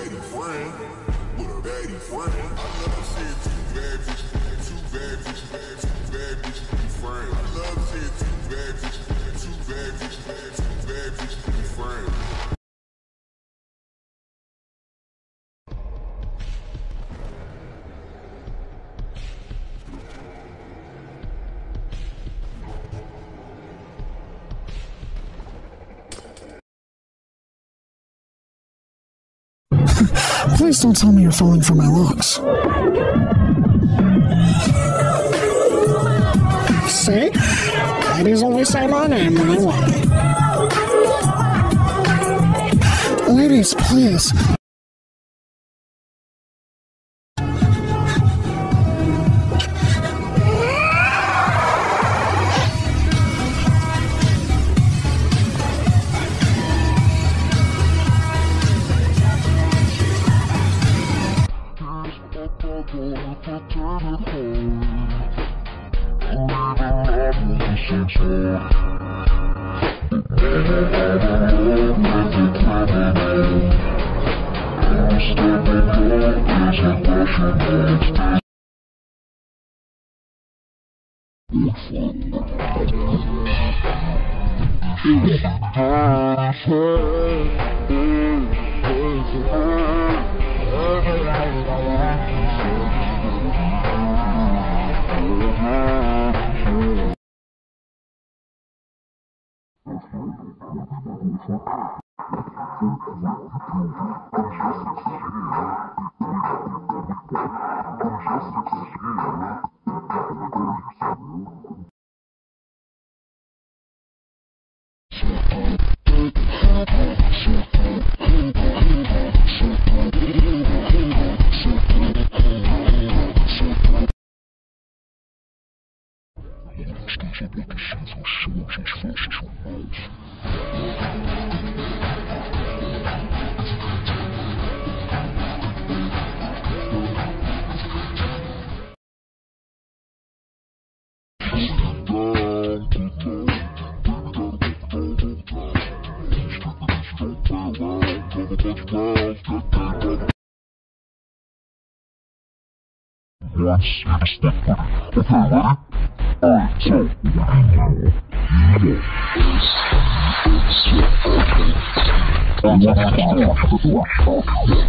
baddie friend. With a baddie friend. I love seeing two bad bitches be friends. I love seeing two bad bitches be friends. Please don't tell me you're falling for my looks. See? Ladies only say my name when I want it. Ladies, please.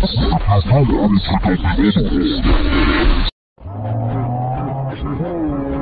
Okay, ready?